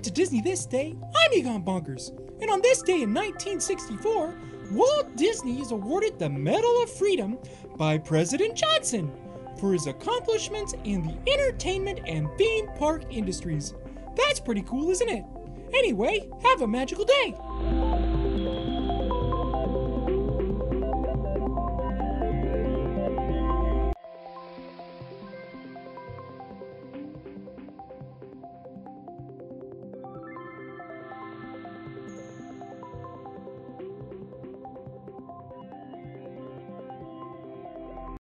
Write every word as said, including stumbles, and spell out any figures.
to Disney this day, I'm Egon Bonkers, and on this day in nineteen sixty-four, Walt Disney is awarded the Medal of Freedom by President Johnson for his accomplishments in the entertainment and theme park industries. That's pretty cool, isn't it? Anyway, have a magical day!